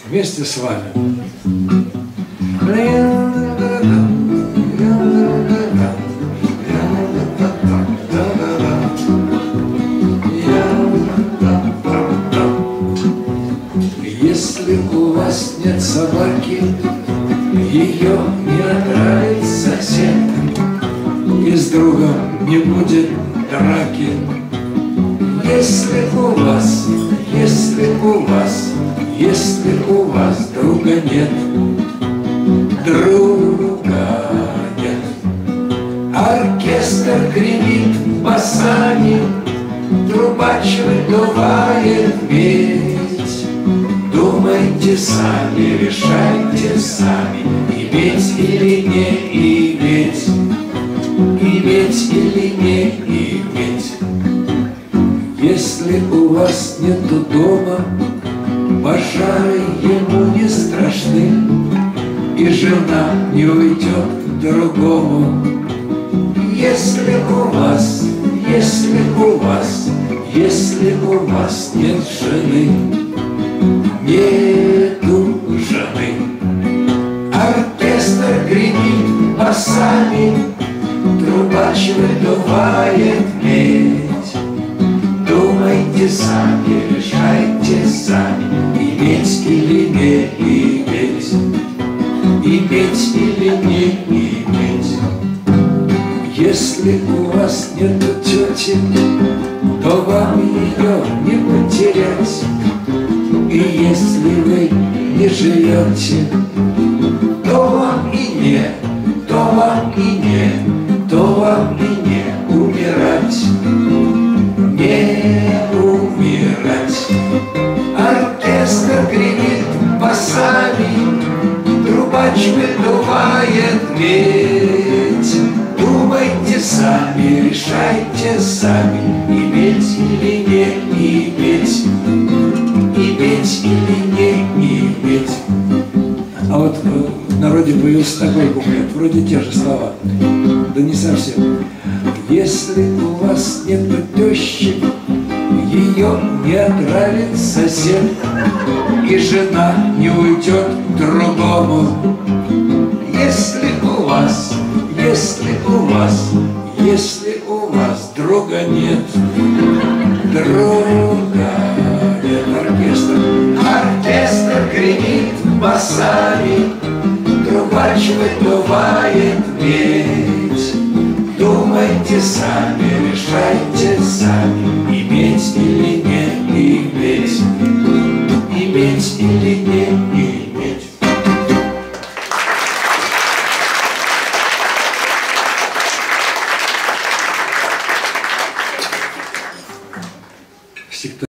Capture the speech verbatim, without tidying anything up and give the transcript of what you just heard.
вместе с вами. Если у вас нет собаки, ее не отравит сосед, и с другом не будет драки. Если у вас, если у вас, если у вас друга нет, друга нет. Оркестр гремит басами, трубач выдувает медь. Думайте сами, решайте сами, иметь или не иметь, иметь или не иметь. Если у вас нету дома, пожары ему не страшны, и жена не уйдет к другому. Если у вас, если у вас, если у вас нет жены, нету жены. Оркестр гремит басами, трубач выдувает медь. Думайте сами, решайте сами, иметь или не иметь, иметь или не иметь. Если у вас нет тети, то вам ее не потерять. И если вы не живете, то вам и не, то вам и не, то вам и не умирать, не умирать. Оркестр гремит басами, трубач выдувает медь. Думайте сами, решайте сами, иметь или не иметь, иметь или не иметь. А вот в народе появился такой куплет, вроде те же слова, да не совсем. Если у вас нет тещи, ее не отравит сосед, и жена не уйдет к другому. Если у вас, если у вас, если у вас друга нет, друга нет. Оркестр, оркестр гремит басами, трубач выдувает медь. Думайте сами, решайте сами, иметь или не иметь, иметь или не иметь. Всегда